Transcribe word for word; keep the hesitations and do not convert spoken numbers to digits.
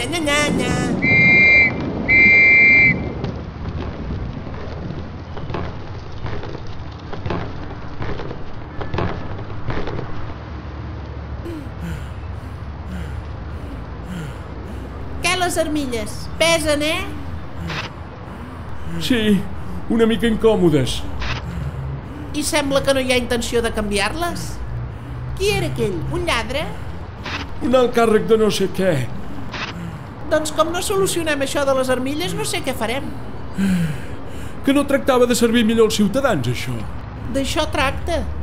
nya, nya, nya. Què, les armilles? Pesen, eh? Sí, una mica incòmodes. I sembla que no hi ha intenció de canviar-les. Qui era aquell? Un lladre? Un alt càrrec de no sé què. Doncs com no solucionem això de les armilles, no sé què farem. Que no tractava de servir millor els ciutadans, això. D'això tracta.